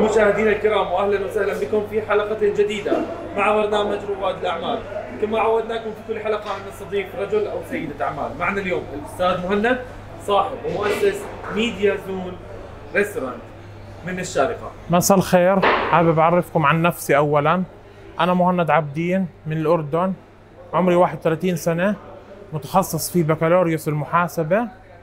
مشاهدينا الكرام، واهلا وسهلا بكم في حلقة جديدة مع برنامج رواد الاعمال. كما عودناكم في كل حلقة ان نستضيف رجل او سيدة اعمال. معنا اليوم الاستاذ مهند، صاحب ومؤسس ميديا زون ريستورانت من الشارقة. مساء الخير، حابب اعرفكم عن نفسي. اولا انا مهند عبدين من الاردن، عمري 31 سنة، متخصص في بكالوريوس المحاسبة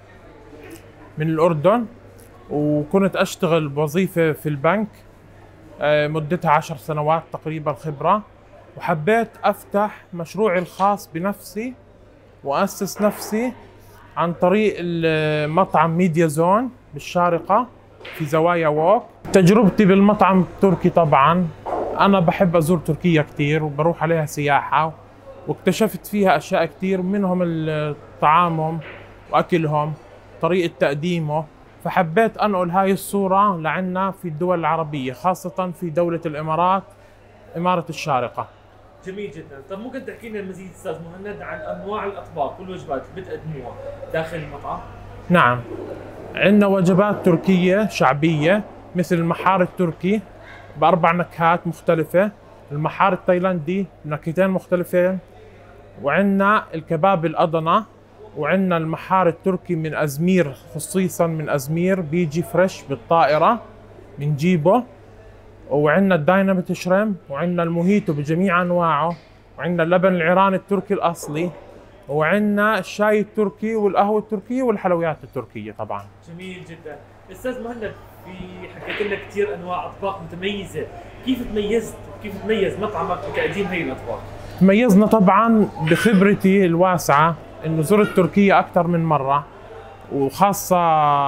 من الاردن، وكنت اشتغل بوظيفة في البنك مدتها 10 سنوات تقريبا خبرة، وحبيت افتح مشروعي الخاص بنفسي واسس نفسي عن طريق المطعم ميديا زون بالشارقة في زوايا ووك. تجربتي بالمطعم التركي، طبعا انا بحب ازور تركيا كثير وبروح عليها سياحة، واكتشفت فيها اشياء كثير، منهم طعامهم واكلهم، طريقة تقديمه، فحبيت انقل هاي الصورة لعنا في الدول العربية، خاصة في دولة الامارات، امارة الشارقة. جميل جدا. طب ممكن تحكي لنا المزيد استاذ مهند عن انواع الاطباق والوجبات اللي بتقدموها داخل المطعم؟ نعم، عندنا وجبات تركية شعبية مثل المحار التركي بأربع نكهات مختلفة، المحار التايلاندي بنكهتين مختلفين، وعندنا الكباب الأضنة، وعندنا المحار التركي من أزمير، خصيصا من أزمير بيجي فريش بالطائرة بنجيبه، وعندنا الدايناميت شريم، وعندنا الموهيتو بجميع أنواعه، وعندنا اللبن العيراني التركي الأصلي، وعندنا الشاي التركي والقهوة التركية والحلويات التركية طبعا. جميل جدا. استاذ مهند، في حكيت لنا كثير انواع اطباق متميزة، كيف تميز مطعمك بتقديم هي الاطباق؟ تميزنا طبعا بخبرتي الواسعة، انه زرت تركيا اكثر من مرة، وخاصة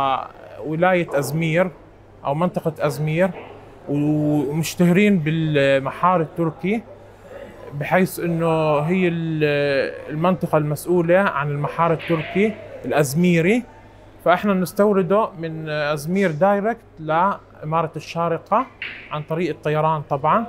ولاية ازمير او منطقة ازمير، ومشتهرين بالمحار التركي، بحيث انه هي المنطقة المسؤولة عن المحار التركي الازميري، فاحنا نستورده من ازمير دايركت لامارة الشارقة عن طريق الطيران طبعا.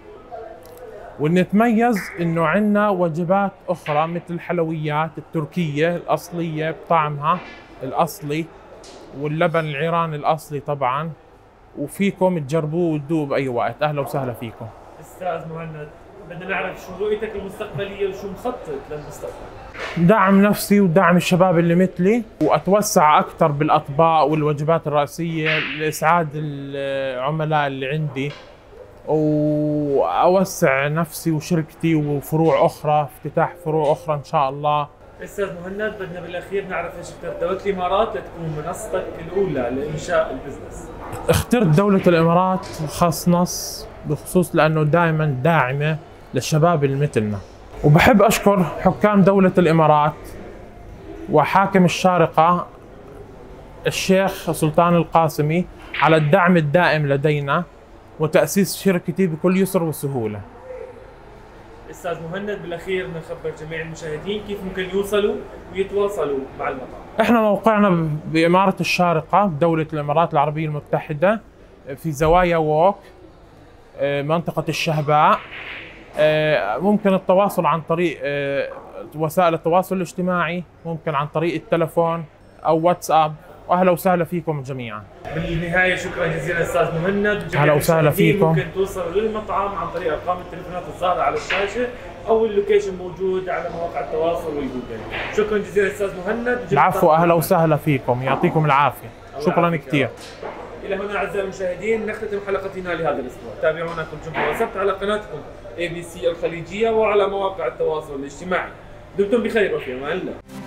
ونتميز انه عندنا وجبات اخرى مثل الحلويات التركية الاصلية بطعمها الاصلي، واللبن العيراني الاصلي طبعا، وفيكم تجربوه وتذوقوا باي وقت. اهلا وسهلا فيكم. استاذ مهند، بدنا نعرف شو رؤيتك المستقبلية وشو مخطط للمستقبل؟ دعم نفسي ودعم الشباب اللي مثلي، واتوسع اكثر بالاطباق والوجبات الرئيسية لاسعاد العملاء اللي عندي، واوسع نفسي وشركتي وفروع اخرى، افتتاح فروع اخرى ان شاء الله. استاذ مهند، بدنا بالاخير نعرف ايش اخترت دولة الامارات لتكون منصتك الاولى لانشاء البزنس؟ اخترت دولة الامارات خاص نص بخصوص لانه دائما داعمة للشباب اللي مثلنا، وبحب اشكر حكام دولة الامارات وحاكم الشارقة الشيخ سلطان القاسمي على الدعم الدائم لدينا وتأسيس شركتي بكل يسر وسهولة. استاذ مهند، بالاخير نخبر جميع المشاهدين كيف ممكن يوصلوا ويتواصلوا مع المطعم. احنا موقعنا بإمارة الشارقة بدولة الإمارات العربية المتحدة في زوايا ووك منطقة الشهباء. ممكن التواصل عن طريق وسائل التواصل الاجتماعي، ممكن عن طريق التلفون أو واتساب. واهلا وسهلا فيكم جميعا. بالنهايه شكرا جزيلا استاذ مهند. اهلا وسهلا فيكم. ممكن توصلوا للمطعم عن طريق ارقام التليفونات الظاهره على الشاشه، او اللوكيشن موجود على مواقع التواصل والجوجل. شكرا جزيلا استاذ مهند. العفو، اهلا وسهلا فيكم، يعطيكم العافيه. شكرا كثير. الى هنا اعزائي المشاهدين نختتم حلقتنا لهذا الاسبوع. تابعونا كل جمعه وسبت على قناتكم ABC الخليجيه وعلى مواقع التواصل الاجتماعي. دمتم بخير وفي امان الله.